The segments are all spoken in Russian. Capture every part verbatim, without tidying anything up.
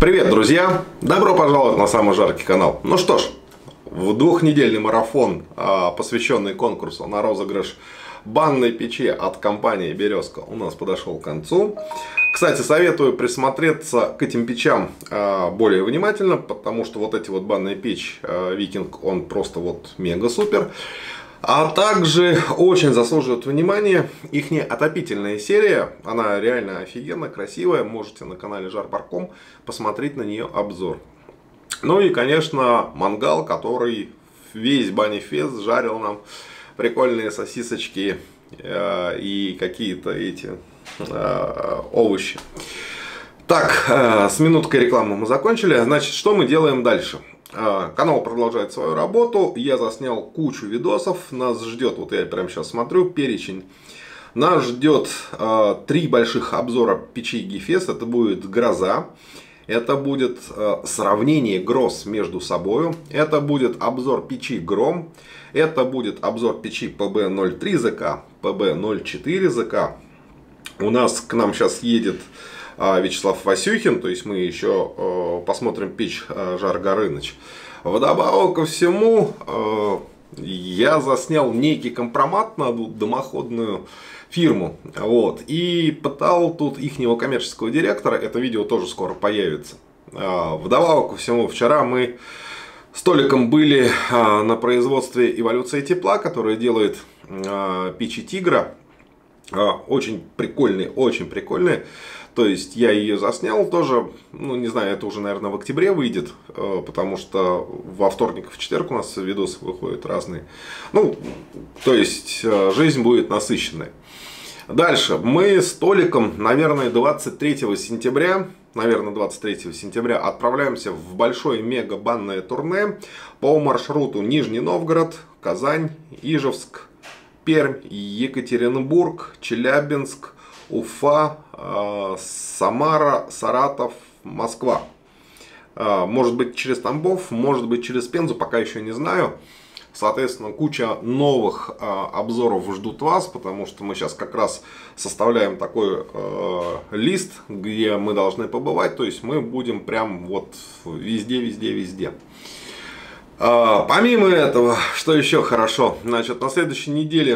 Привет, друзья! Добро пожаловать на самый жаркий канал. Ну что ж, в двухнедельный марафон, посвященный конкурсу на розыгрыш банной печи от компании Березка, у нас подошел к концу. Кстати, советую присмотреться к этим печам более внимательно, потому что вот эти вот банные печь Викинг, он просто вот мега супер. А также очень заслуживает внимания их отопительная серия. Она реально офигенно красивая. Можете на канале Жар Парком посмотреть на нее обзор. Ну и, конечно, мангал, который весь Банифест жарил нам прикольные сосисочки э, и какие-то эти э, овощи. Так, э, с минуткой рекламы мы закончили. Значит, что мы делаем дальше? Канал продолжает свою работу. Я заснял кучу видосов. Нас ждет, вот я прямо сейчас смотрю, перечень. Нас ждет э, три больших обзора печей Гефест. Это будет Гроза. Это будет э, сравнение гроз между собой. Это будет обзор печи Гром. Это будет обзор печи пэ бэ ноль три зэ ка, пэ бэ ноль четыре зэ ка. У нас к нам сейчас едет Вячеслав Васюхин, то есть мы еще э, посмотрим печь э, Жар Горыныч. Вдобавок ко всему, э, я заснял некий компромат на дымоходную фирму, вот, и пытал тут ихнего коммерческого директора. Это видео тоже скоро появится. Э, вдобавок ко всему, вчера мы с Толиком были э, на производстве Эволюция Тепла, которая делает э, печи Тигра. Э, очень прикольные, очень прикольные. То есть я ее заснял тоже, ну не знаю, это уже, наверное, в октябре выйдет, потому что во вторник, в четверг у нас видосы выходят разные. Ну, то есть жизнь будет насыщенной. Дальше, мы с Толиком, наверное, двадцать третьего сентября, наверное, двадцать третьего сентября отправляемся в большое мега-банное турне по маршруту Нижний Новгород, Казань, Ижевск, Пермь, Екатеринбург, Челябинск, Уфа, Самара, Саратов, Москва. Может быть через Тамбов, может быть через Пензу, пока еще не знаю. Соответственно, куча новых обзоров ждут вас, потому что мы сейчас как раз составляем такой лист, где мы должны побывать. То есть мы будем прям вот везде, везде, везде. Помимо этого, что еще хорошо, значит, на следующей неделе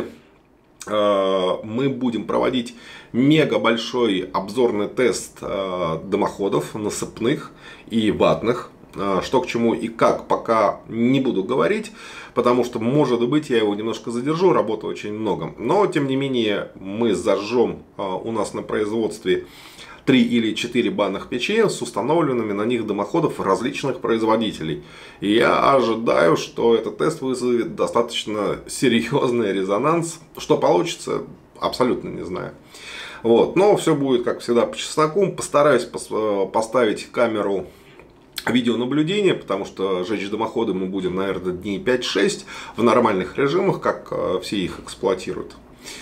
мы будем проводить мега большой обзорный тест дымоходов насыпных и ватных. Что к чему и как, пока не буду говорить, потому что, может быть, я его немножко задержу, работы очень много. Но, тем не менее, мы зажжем у нас на производстве три или четыре банных печи с установленными на них дымоходов различных производителей. И я ожидаю, что этот тест вызовет достаточно серьезный резонанс. Что получится, абсолютно не знаю. Вот. Но все будет, как всегда, по чесноку. Постараюсь поставить камеру видеонаблюдения, потому что жечь дымоходы мы будем, наверное, дней пять-шесть в нормальных режимах, как все их эксплуатируют.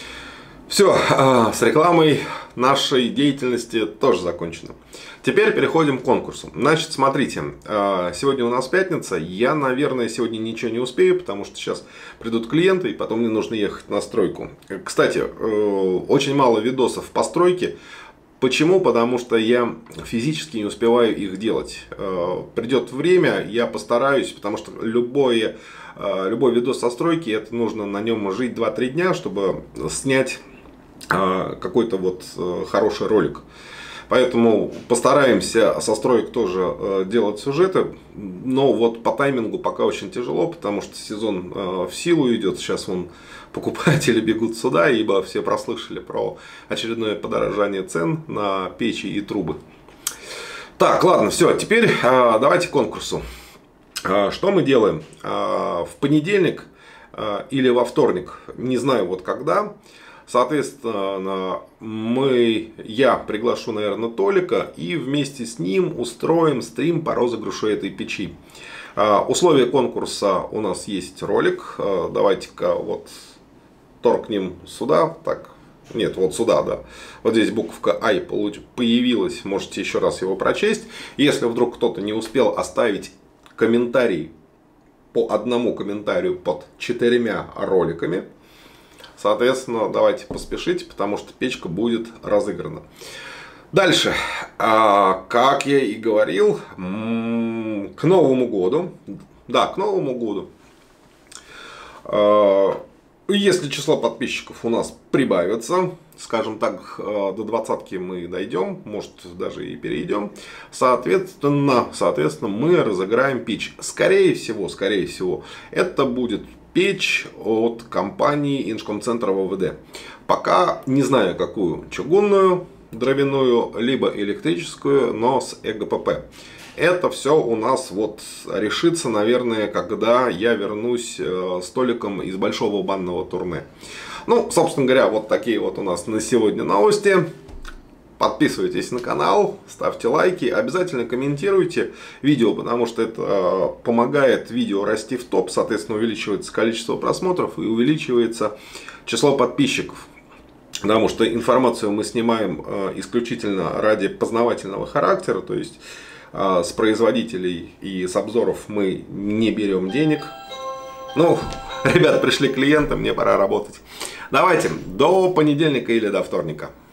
Все, с рекламой нашей деятельности тоже закончено. Теперь переходим к конкурсу. Значит, смотрите, сегодня у нас пятница. Я, наверное, сегодня ничего не успею, потому что сейчас придут клиенты, и потом мне нужно ехать на стройку. Кстати, очень мало видосов по стройке. Почему? Потому что я физически не успеваю их делать. Придет время, я постараюсь, потому что любое, любой видос со стройки, это нужно на нем жить два-три дня, чтобы снять какой-то вот хороший ролик. Поэтому постараемся со строек тоже делать сюжеты. Но вот по таймингу пока очень тяжело, потому что сезон в силу идет. Сейчас вон покупатели бегут сюда, ибо все прослышали про очередное подорожание цен на печи и трубы. Так, ладно, все, теперь давайте к конкурсу. Что мы делаем? В понедельник или во вторник, не знаю вот когда, соответственно, мы, я приглашу, наверное, Толика, и вместе с ним устроим стрим по розыгрышу этой печи. Условия конкурса: у нас есть ролик. Давайте-ка вот торкнем сюда. Так, нет, вот сюда, да. Вот здесь буковка I появилась. Можете еще раз его прочесть. Если вдруг кто-то не успел оставить комментарий по одному комментарию под четырьмя роликами, соответственно, давайте поспешите, потому что печка будет разыграна. Дальше, как я и говорил, к Новому году, да, к Новому году, если число подписчиков у нас прибавится, скажем так, до двадцатки мы дойдем, может даже и перейдем, соответственно, соответственно мы разыграем печь. Скорее всего, скорее всего, это будет печь от компании Инжкомцентр ВВД. Пока не знаю, какую: чугунную, дровяную, либо электрическую, но с ЭГПП. Это все у нас вот решится, наверное, когда я вернусь с Толиком из большого банного турне. Ну, собственно говоря, вот такие вот у нас на сегодня новости. Подписывайтесь на канал, ставьте лайки, обязательно комментируйте видео, потому что это помогает видео расти в топ, соответственно увеличивается количество просмотров и увеличивается число подписчиков. Потому что информацию мы снимаем исключительно ради познавательного характера, то есть с производителей и с обзоров мы не берем денег. Ну, ребят, пришли клиенты, мне пора работать. Давайте, до понедельника или до вторника.